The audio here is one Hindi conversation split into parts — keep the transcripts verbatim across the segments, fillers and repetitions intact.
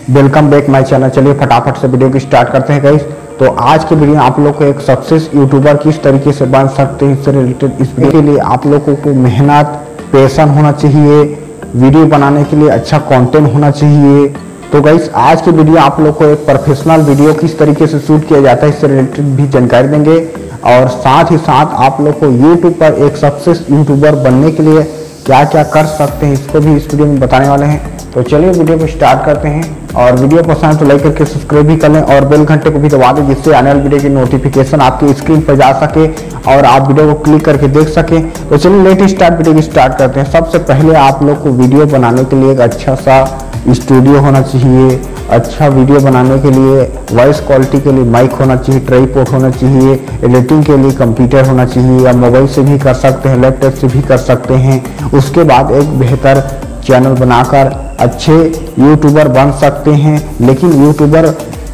Welcome back my channel. चलिए फटाफट से वीडियो की स्टार्ट करते हैं गाइस। तो आज की वीडियो आप लोग को एक सक्सेस यूट्यूबर किस तरीके से बन सकते हैं इससे रिलेटेड, इस वीडियो के लिए आप लोगों को मेहनत, पैशन होना चाहिए, वीडियो बनाने के लिए अच्छा कंटेंट होना चाहिए। तो गाइस आज की वीडियो आप लोग को एक प्रोफेशनल वीडियो किस तरीके से शूट किया जाता है इससे रिलेटेड भी जानकारी देंगे, और साथ ही साथ आप लोग को यूट्यूब पर एक सक्सेस यूट्यूबर बनने के लिए क्या क्या कर सकते हैं इसको भी इस वीडियो में बताने वाले हैं। तो चलिए वीडियो को स्टार्ट करते हैं, और वीडियो पसंद है तो लाइक करके सब्सक्राइब भी कर लें और बेल घंटे को भी दबा दें, जिससे आने वाली वीडियो की नोटिफिकेशन आपकी स्क्रीन पर जा सके और आप वीडियो को क्लिक करके देख सकें। तो चलिए लेट स्टार्ट वीडियो की स्टार्ट करते हैं। सबसे पहले आप लोग को वीडियो बनाने के लिए एक अच्छा सा स्टूडियो होना चाहिए। अच्छा वीडियो बनाने के लिए वॉइस क्वालिटी के लिए माइक होना चाहिए, ट्राइपॉड होना चाहिए, एडिटिंग के लिए कंप्यूटर होना चाहिए, या मोबाइल से भी कर सकते हैं, लैपटॉप से भी कर सकते हैं। उसके बाद एक बेहतर चैनल बनाकर अच्छे यूट्यूबर बन सकते हैं। लेकिन यूट्यूबर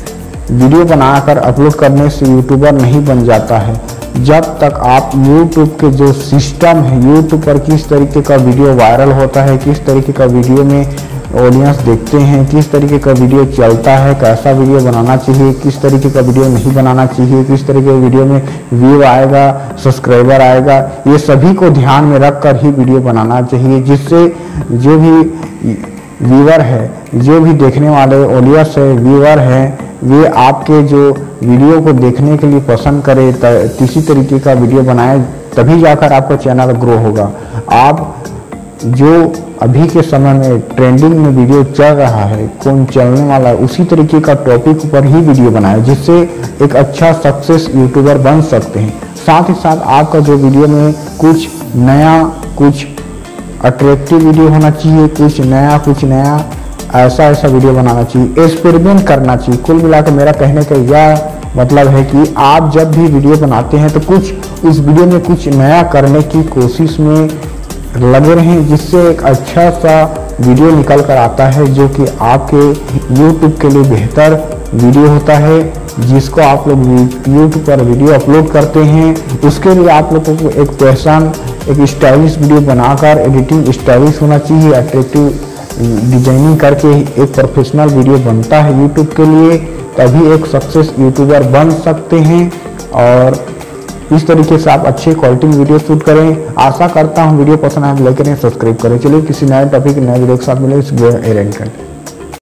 वीडियो बनाकर अपलोड करने से यूट्यूबर नहीं बन जाता है। जब तक आप यूट्यूब के जो सिस्टम है, यूट्यूब पर किस तरीके का वीडियो वायरल होता है, किस तरीके का वीडियो में ऑडियंस देखते हैं, किस तरीके का वीडियो चलता है, कैसा वीडियो बनाना चाहिए, किस तरीके का वीडियो नहीं बनाना चाहिए, किस तरीके के वीडियो में व्यू आएगा, सब्सक्राइबर आएगा, ये सभी को ध्यान में रख कर ही वीडियो बनाना चाहिए, जिससे जो भी व्यूअर है, जो भी देखने वाले ऑडियंस है, व्यूअर हैं, वे आपके जो वीडियो को देखने के लिए पसंद करे, किसी तरीके का वीडियो बनाए, तभी जाकर आपका चैनल ग्रो होगा। आप जो अभी के समय में ट्रेंडिंग में वीडियो चल रहा है, कौन चलने वाला है, उसी तरीके का टॉपिक पर ही वीडियो बनाए, जिससे एक अच्छा सक्सेस यूट्यूबर बन सकते हैं। साथ ही साथ आपका जो वीडियो में कुछ नया, कुछ अट्रैक्टिव वीडियो होना चाहिए, कुछ नया कुछ नया ऐसा ऐसा वीडियो बनाना चाहिए, एक्सपेरिमेंट करना चाहिए। कुल मिलाकर मेरा कहने का यह मतलब है कि आप जब भी वीडियो बनाते हैं तो कुछ इस वीडियो में कुछ नया करने की कोशिश में लगे रहें, जिससे एक अच्छा सा वीडियो निकल कर आता है, जो कि आपके यूट्यूब के लिए बेहतर वीडियो होता है, जिसको आप लोग यूट्यूब पर वीडियो अपलोड करते हैं। उसके लिए आप लोगों को एक पैशन, एक स्टाइलिश वीडियो बनाकर, एडिटिंग स्टाइलिश होना चाहिए, अट्रैक्टिव डिजाइनिंग करके एक प्रोफेशनल वीडियो बनता है यूट्यूब के लिए, तभी एक सक्सेस यूट्यूबर बन सकते हैं। और इस तरीके से आप अच्छे क्वालिटी में वीडियो शूट करें। आशा करता हूँ वीडियो पसंद आए तो लाइक करें, सब्सक्राइब करें। चलिए किसी नए टॉपिक नए वीडियो के साथ मिले। इस वीडियो एरेंज करें।